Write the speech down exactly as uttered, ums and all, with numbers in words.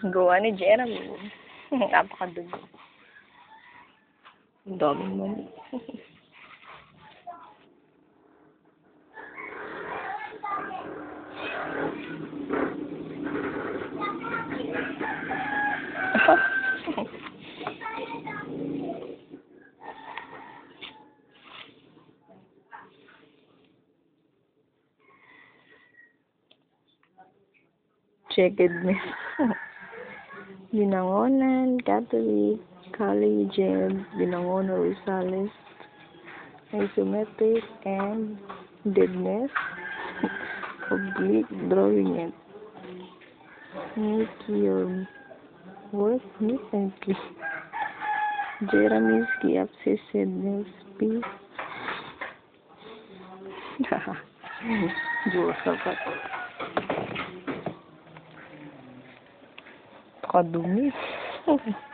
Gawa ni Jeremy. Napakadugo. Ang daming mali. Checkedness. Binangonan, Catholic, Collegiate, Binangonan, Rosales, Isometric, and Deadness. Oblique, drawing it. Make your work neat and clean. Jeremy's key obsessiveness, peace. Josa pa. Kadumi.